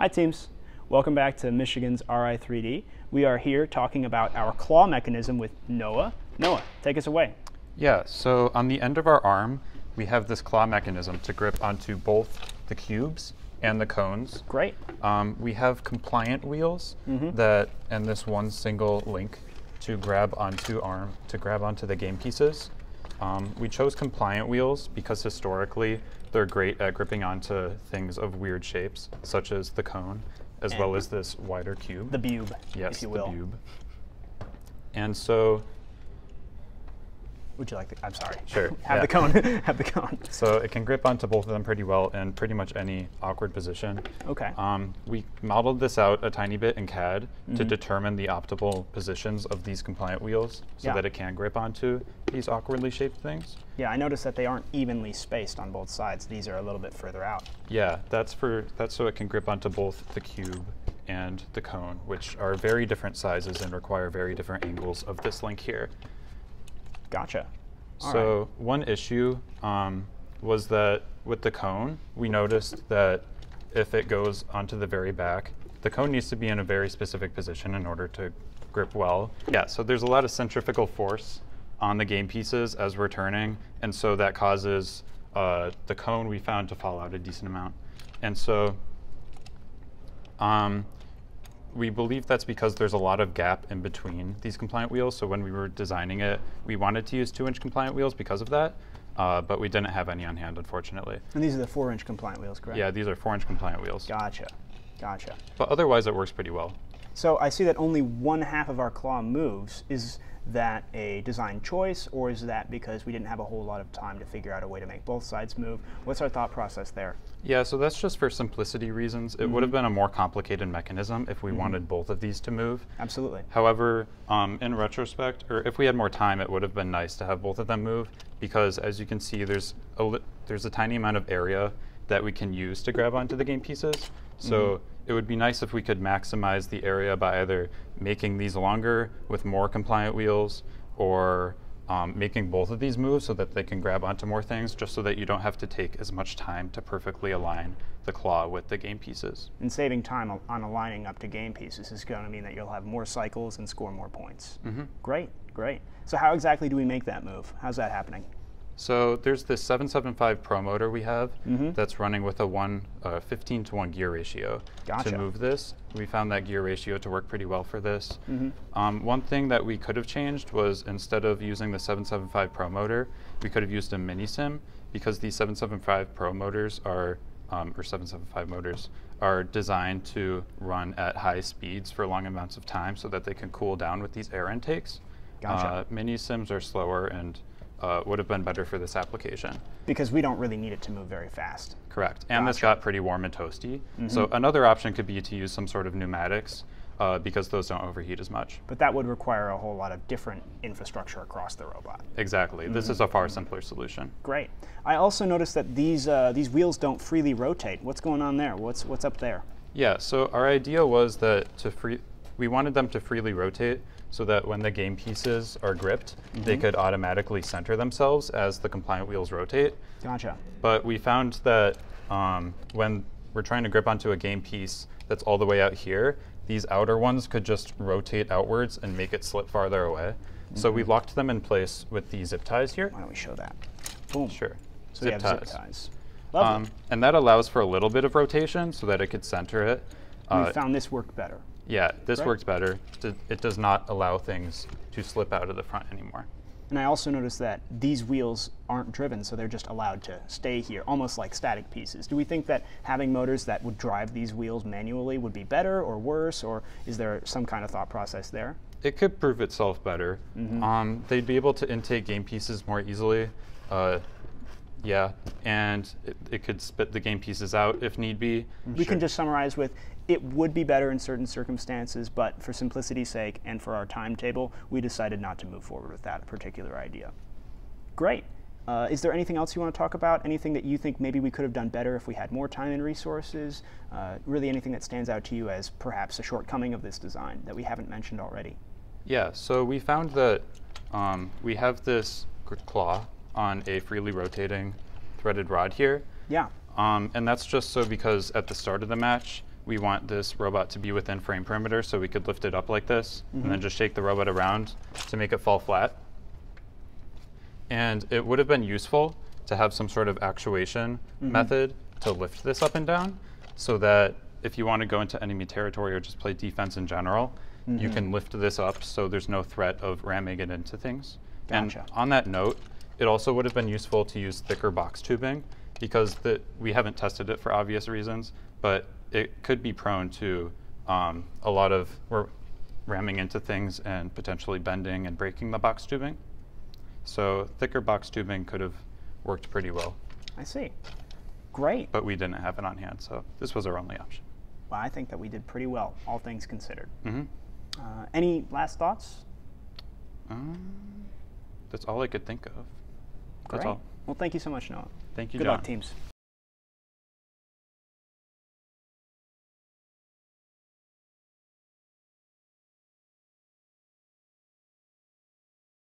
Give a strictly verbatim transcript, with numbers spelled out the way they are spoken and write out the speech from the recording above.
Hi teams, welcome back to Michigan's R I three D. We are here talking about our claw mechanism with Noah. Noah, take us away. Yeah, so on the end of our arm, we have this claw mechanism to grip onto both the cubes and the cones. Great. Um, we have compliant wheels Mm-hmm. that, and this one single link to grab onto arm, to grab onto the game pieces. Um, we chose compliant wheels because historically they're great at gripping onto things of weird shapes, such as the cone, as And well as this wider cube. The bube, yes, if you the will. bube. And so, Would you like the, I'm sorry. Sure, Have yeah. the cone, have the cone. so it can grip onto both of them pretty well in pretty much any awkward position. Okay. Um, we modeled this out a tiny bit in C A D Mm-hmm. to determine the optimal positions of these compliant wheels so Yeah. that it can grip onto these awkwardly shaped things. Yeah, I noticed that they aren't evenly spaced on both sides. These are a little bit further out. Yeah, that's for that's so it can grip onto both the cube and the cone, which are very different sizes and require very different angles of this link here. Gotcha. All So right. one issue um, was that with the cone, we noticed that if it goes onto the very back, the cone needs to be in a very specific position in order to grip well. Yeah, so there's a lot of centrifugal force on the game pieces as we're turning, and so that causes uh, the cone we found to fall out a decent amount. And so um, we believe that's because there's a lot of gap in between these compliant wheels. So when we were designing it, we wanted to use two inch compliant wheels because of that, uh, but we didn't have any on hand, unfortunately. And these are the four inch compliant wheels, correct? Yeah, these are four inch compliant wheels. Gotcha. Gotcha. But otherwise, it works pretty well. So I see that only one half of our claw moves. Is that a design choice, or is that because we didn't have a whole lot of time to figure out a way to make both sides move? What's our thought process there? Yeah, so that's just for simplicity reasons. It Mm-hmm. would have been a more complicated mechanism if we Mm-hmm. wanted both of these to move. Absolutely. However, um, in retrospect, or if we had more time, it would have been nice to have both of them move, because as you can see, there's a, li there's a tiny amount of area that we can use to grab onto the game pieces. So Mm-hmm. it would be nice if we could maximize the area by either making these longer with more compliant wheels, or um, making both of these move so that they can grab onto more things, just so that you don't have to take as much time to perfectly align the claw with the game pieces. And saving time al- on aligning up to game pieces is going to mean that you'll have more cycles and score more points. Mm-hmm. Great, great. So how exactly do we make that move? How's that happening? So there's this seven seven five Pro motor we have Mm-hmm. that's running with a one, uh, fifteen to one gear ratio Gotcha. to move this. We found that gear ratio to work pretty well for this. Mm-hmm. Um, one thing that we could have changed was, instead of using the seven seven five Pro motor, we could have used a mini sim, because these seven seven five Pro motors are, um, or seven seven five motors, are designed to run at high speeds for long amounts of time so that they can cool down with these air intakes. Gotcha. Uh, mini sims are slower and uh, would have been better for this application. Because we don't really need it to move very fast. Correct. And this Gotcha. got pretty warm and toasty. Mm-hmm. So another option could be to use some sort of pneumatics, uh, because those don't overheat as much. But that would require a whole lot of different infrastructure across the robot. Exactly. This is a far simpler solution. Great. I also noticed that these uh, these wheels don't freely rotate. What's going on there? What's what's up there? Yeah, so our idea was that to free, we wanted them to freely rotate so that when the game pieces are gripped, they could automatically center themselves as the compliant wheels rotate. Gotcha. But we found that um, when we're trying to grip onto a game piece that's all the way out here, these outer ones could just rotate outwards and make it slip farther away. Mm-hmm. So we locked them in place with the zip ties here. Why don't we show that? Boom. Sure. So we Zip have ties. zip ties. Lovely. Um, and that allows for a little bit of rotation so that it could center it. we Uh, found this worked better. yeah, this Great. works better. D- It does not allow things to slip out of the front anymore. And I also noticed that these wheels aren't driven, so they're just allowed to stay here, almost like static pieces. Do we think that having motors that would drive these wheels manually would be better or worse, or is there some kind of thought process there? It could prove itself better. Mm-hmm. Um, they'd be able to intake game pieces more easily. Uh, yeah, and it, it could spit the game pieces out if need be. We can just summarize with, it would be better in certain circumstances, but for simplicity's sake and for our timetable, we decided not to move forward with that particular idea. Great. Uh, is there anything else you want to talk about? Anything that you think maybe we could have done better if we had more time and resources? Uh, really anything that stands out to you as perhaps a shortcoming of this design that we haven't mentioned already? Yeah, so we found that um, we have this claw on a freely rotating threaded rod here. Yeah. Um, and that's just so because at the start of the match, we want this robot to be within frame perimeter, so we could lift it up like this, mm-hmm. and then just shake the robot around to make it fall flat. And it would have been useful to have some sort of actuation mm-hmm. method to lift this up and down, so that if you want to go into enemy territory or just play defense in general, mm-hmm. you can lift this up so there's no threat of ramming it into things. Gotcha. And on that note, it also would have been useful to use thicker box tubing, because the, we haven't tested it for obvious reasons, but it could be prone to um, a lot of we're ramming into things and potentially bending and breaking the box tubing. So thicker box tubing could have worked pretty well. I see. Great. But we didn't have it on hand, so this was our only option. Well, I think that we did pretty well, all things considered. Mm-hmm. Uh, any last thoughts? Um, that's all I could think of. That's Great. all. Well, thank you so much, Noah. Thank you, Good John. luck, teams.